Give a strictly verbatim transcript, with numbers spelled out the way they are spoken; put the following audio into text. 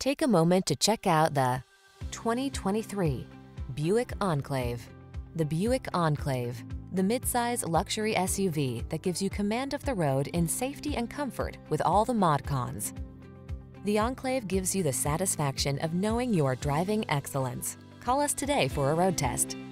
Take a moment to check out the twenty twenty-three Buick Enclave. The Buick Enclave, the midsize luxury S U V that gives you command of the road in safety and comfort with all the mod cons. The Enclave gives you the satisfaction of knowing you are driving excellence. Call us today for a road test.